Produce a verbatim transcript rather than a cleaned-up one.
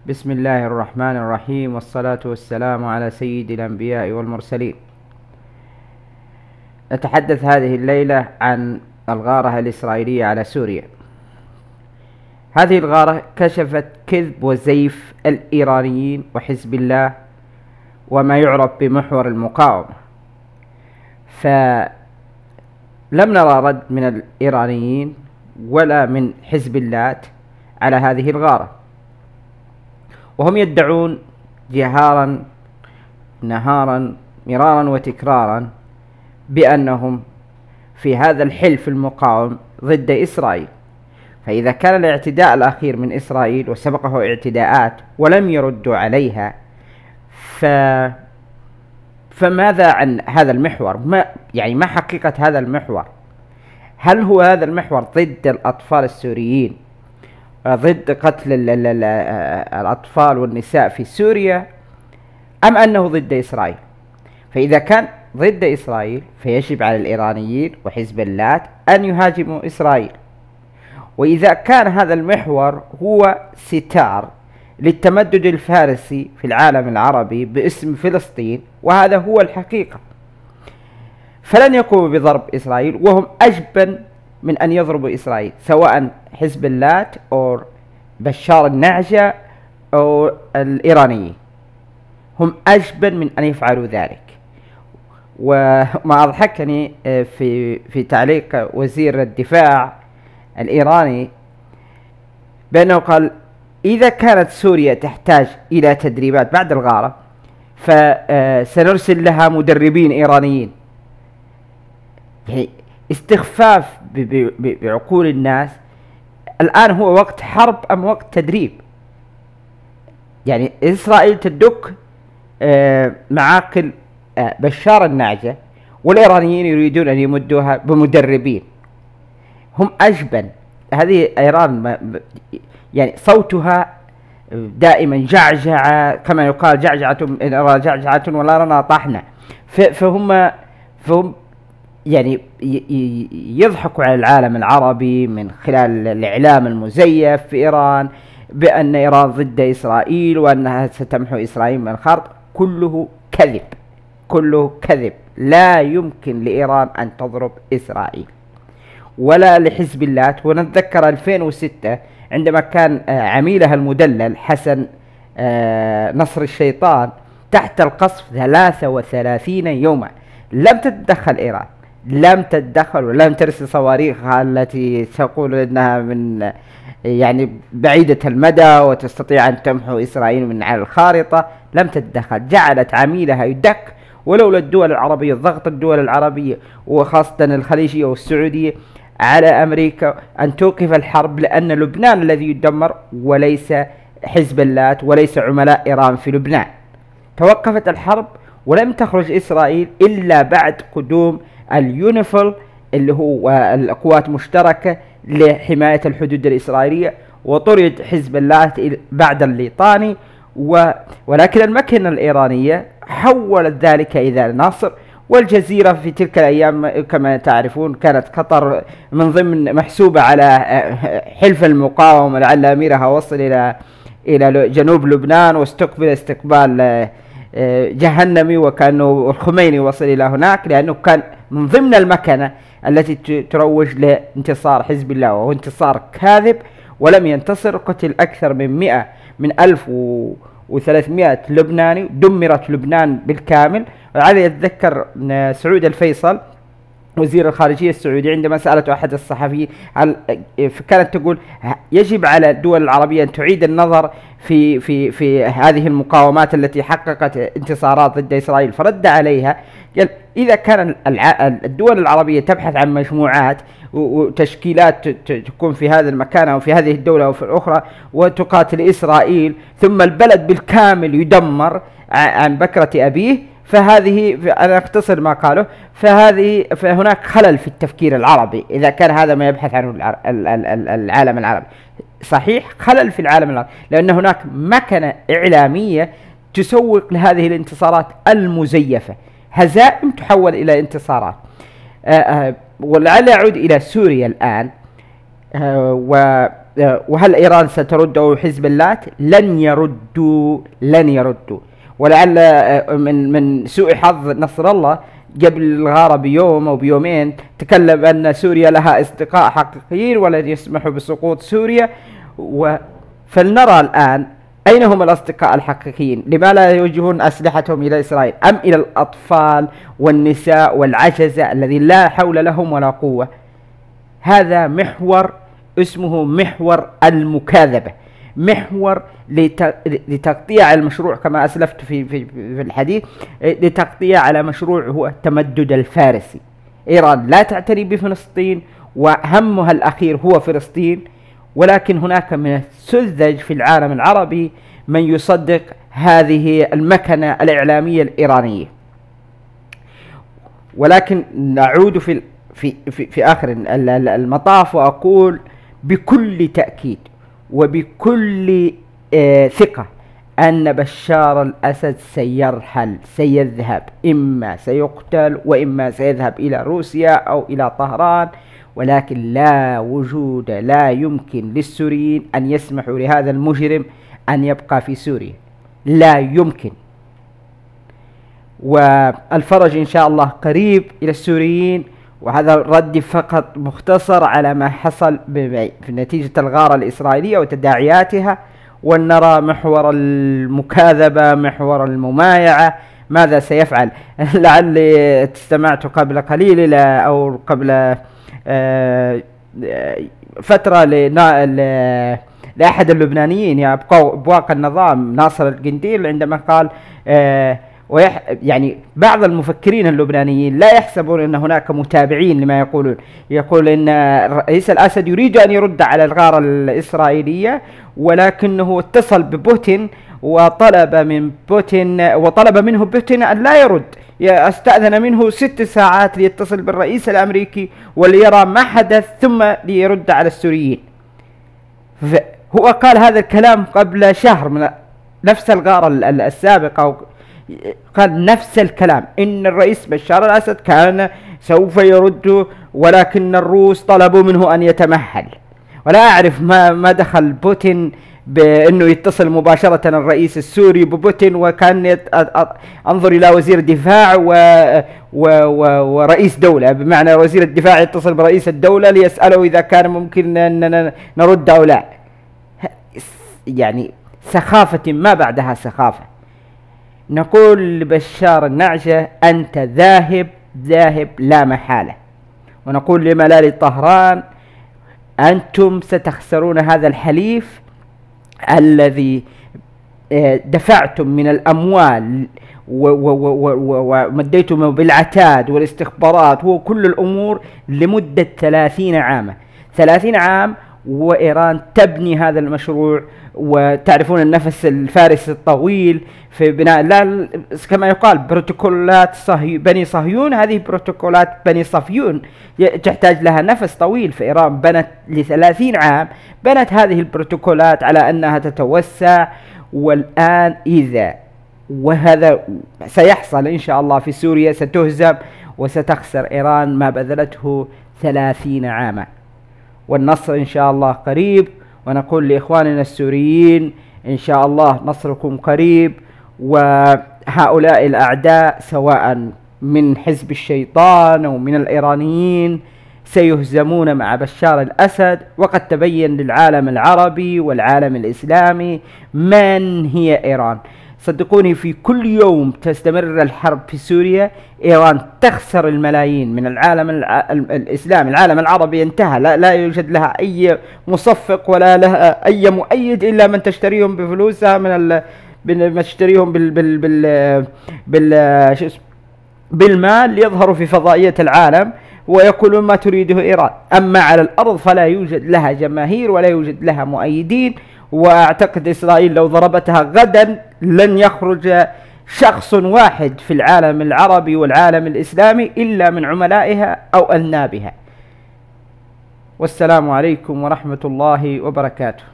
بسم الله الرحمن الرحيم، والصلاة والسلام على سيد الأنبياء والمرسلين. نتحدث هذه الليلة عن الغارة الإسرائيلية على سوريا. هذه الغارة كشفت كذب وزيف الإيرانيين وحزب الله وما يعرف بمحور المقاومة، فلم نرى رد من الإيرانيين ولا من حزب الله على هذه الغارة، وهم يدعون جهارا نهارا مرارا وتكرارا بأنهم في هذا الحلف المقاوم ضد إسرائيل. فإذا كان الاعتداء الأخير من إسرائيل وسبقه اعتداءات ولم يردوا عليها، ف فماذا عن هذا المحور؟ ما يعني ما حقيقة هذا المحور؟ هل هو هذا المحور ضد الأطفال السوريين، ضد قتل ال ال ال الأطفال والنساء في سوريا، أم أنه ضد إسرائيل؟ فإذا كان ضد إسرائيل فيجب على الإيرانيين وحزب الله أن يهاجموا إسرائيل. وإذا كان هذا المحور هو ستار للتمدد الفارسي في العالم العربي باسم فلسطين، وهذا هو الحقيقة، فلن يقوموا بضرب إسرائيل، وهم أجبن من أن يضربوا إسرائيل، سواء حزب الله أو بشار النعجة أو الإيرانيين، هم أجبن من أن يفعلوا ذلك. وما أضحكني في في تعليق وزير الدفاع الإيراني بأنه قال: إذا كانت سوريا تحتاج إلى تدريبات بعد الغارة فسنرسل لها مدربين إيرانيين. يعني استخفاف بعقول الناس. الآن هو وقت حرب أم وقت تدريب؟ يعني إسرائيل تدك معاقل بشار النعجة، والإيرانيين يريدون أن يمدوها بمدربين. هم أجبن. هذه إيران يعني صوتها دائما جعجعة، كما يقال جعجعة جعجعة ولا رنا طحنا. فهم فهم يعني يضحكوا على العالم العربي من خلال الإعلام المزيف في إيران بأن إيران ضد إسرائيل وأنها ستمحو إسرائيل من الخارطة. كله كذب، كله كذب. لا يمكن لإيران أن تضرب إسرائيل ولا لحزب الله. ونتذكر ألفين وستة عندما كان عميلها المدلل حسن نصر الشيطان تحت القصف ثلاثة وثلاثين يوما، لم تتدخل إيران، لم تتدخل ولم ترسل صواريخها التي تقول انها من يعني بعيدة المدى وتستطيع ان تمحو اسرائيل من على الخارطة. لم تتدخل، جعلت عميلها يدك. ولولا الدول العربية، ضغط الدول العربية وخاصة الخليجية والسعودية على امريكا ان توقف الحرب، لان لبنان الذي يدمر وليس حزب الله وليس عملاء ايران في لبنان. توقفت الحرب ولم تخرج اسرائيل الا بعد قدوم اليونيفيل اللي هو القوات مشتركة لحماية الحدود الإسرائيلية، وطرد حزب الله بعد الليطاني. ولكن المكنة الإيرانية حولت ذلك إلى نصر. والجزيرة في تلك الأيام كما تعرفون كانت قطر من ضمن محسوبة على حلف المقاومة، لعل أميرها وصل إلى إلى جنوب لبنان واستقبل استقبال جهنمي، وكانه الخميني وصل إلى هناك، لأنه كان من ضمن المكنة التي تروج لانتصار حزب الله، وهو انتصار كاذب ولم ينتصر. قتل أكثر من مئة من ألف وثلاثمائة لبناني، دمرت لبنان بالكامل. علي يتذكر سعود الفيصل وزير الخارجية السعودي عندما سألته أحد الصحفيين كانت تقول يجب على الدول العربية أن تعيد النظر في في في هذه المقاومات التي حققت انتصارات ضد إسرائيل. فرد عليها قال: إذا كان الدول العربية تبحث عن مجموعات وتشكيلات تكون في هذا المكان أو في هذه الدولة أو في الأخرى وتقاتل إسرائيل، ثم البلد بالكامل يدمر عن بكرة أبيه، فهذه أنا أختصر ما قاله، فهذه فهناك خلل في التفكير العربي إذا كان هذا ما يبحث عنه العالم العربي. صحيح، خلل في العالم العربي، لأن هناك مكنة إعلامية تسوق لهذه الانتصارات المزيفة، هزائم تحول إلى انتصارات. ولعل أعود إلى سوريا الآن. وهل إيران سترد أو حزب اللات؟ لن يردوا، لن يردوا. ولعل من من سوء حظ نصر الله قبل الغارة بيوم أو بيومين تكلم أن سوريا لها أصدقاء حقيقيين ولن يسمحوا بسقوط سوريا. فلنرى الآن أين هم الأصدقاء الحقيقيين؟ لما لا يوجهون أسلحتهم إلى إسرائيل أم إلى الأطفال والنساء والعجزة الذين لا حول لهم ولا قوة؟ هذا محور اسمه محور المكاذبة، محور لتقطيع المشروع كما أسلفت في, في, في الحديث، لتقطيع على مشروع هو التمدد الفارسي. إيران لا تعتني بفلسطين وهمها الأخير هو فلسطين، ولكن هناك من السذج في العالم العربي من يصدق هذه المكنة الإعلامية الإيرانية. ولكن نعود في في في, في آخر المطاف وأقول بكل تأكيد وبكل آه ثقة أن بشار الأسد سيرحل، سيذهب، إما سيقتل وإما سيذهب إلى روسيا أو إلى طهران، ولكن لا وجود، لا يمكن للسوريين أن يسمحوا لهذا المجرم أن يبقى في سوريا، لا يمكن. والفرج إن شاء الله قريب إلى السوريين. وهذا ردي فقط مختصر على ما حصل في نتيجة الغارة الإسرائيلية وتداعياتها، ونرى محور المكاذبة، محور الممايعة ماذا سيفعل. لعلي استمعت قبل قليل إلى أو قبل فترة لأحد اللبنانيين يا أبواق النظام ناصر القنديل عندما قال ويح يعني بعض المفكرين اللبنانيين لا يحسبون أن هناك متابعين لما يقولون، يقول أن رئيس الأسد يريد أن يرد على الغارة الإسرائيلية، ولكنه اتصل ببوتين وطلب من بوتين وطلب منه بوتين أن لا يرد، استأذن منه ست ساعات ليتصل بالرئيس الأمريكي وليرى ما حدث ثم ليرد على السوريين. هو قال هذا الكلام قبل شهر من نفس الغارة السابقة، قال نفس الكلام إن الرئيس بشار الأسد كان سوف يرد ولكن الروس طلبوا منه أن يتمهل. ولا أعرف ما ما دخل بوتين بأنه يتصل مباشرة الرئيس السوري ببوتين، وكان أنظر إلى وزير دفاع و و و ورئيس دولة، بمعنى وزير الدفاع يتصل برئيس الدولة ليسأله إذا كان ممكن أن نرد أو لا. يعني سخافة ما بعدها سخافة. نقول لبشار النعجة أنت ذاهب ذاهب لا محالة، ونقول لملالي طهران أنتم ستخسرون هذا الحليف الذي دفعتم من الأموال ومديتم بالعتاد والاستخبارات وكل الأمور لمدة ثلاثين عاما، ثلاثين عام وإيران تبني هذا المشروع. وتعرفون النفس الفارسي الطويل في بناء، لا كما يقال بروتوكولات صهي بني صهيون، هذه بروتوكولات بني صفيون تحتاج لها نفس طويل. فإيران بنت لثلاثين عام، بنت هذه البروتوكولات على أنها تتوسع، والآن إذا وهذا سيحصل إن شاء الله في سوريا ستهزم وستخسر إيران ما بذلته ثلاثين عاما، والنصر إن شاء الله قريب. ونقول لإخواننا السوريين إن شاء الله نصركم قريب، وهؤلاء الأعداء سواء من حزب الشيطان أو من الإيرانيين سيهزمون مع بشار الأسد. وقد تبين للعالم العربي والعالم الإسلامي من هي إيران. صدقوني في كل يوم تستمر الحرب في سوريا إيران تخسر الملايين من العالم الإسلامي. العالم العربي انتهى، لا, لا يوجد لها أي مصفق ولا لها أي مؤيد إلا من تشتريهم بفلوسها، من ال من تشتريهم بال بال بال بال شو اسمه بالمال ليظهروا في فضائية العالم ويقولون ما تريده إيران. أما على الأرض فلا يوجد لها جماهير ولا يوجد لها مؤيدين. وأعتقد إسرائيل لو ضربتها غدا لن يخرج شخص واحد في العالم العربي والعالم الإسلامي إلا من عملائها أو أذنابها. والسلام عليكم ورحمة الله وبركاته.